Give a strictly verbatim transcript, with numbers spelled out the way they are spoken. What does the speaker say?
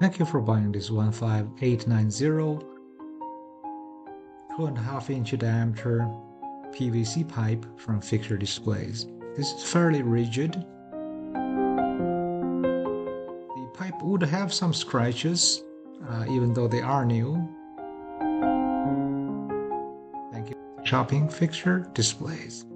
Thank you for buying this one five eight nine zero two and a half inch diameter P V C pipe from Fixture Displays. This is fairly rigid. The pipe would have some scratches, uh, even though they are new. Thank you for shopping Fixture Displays.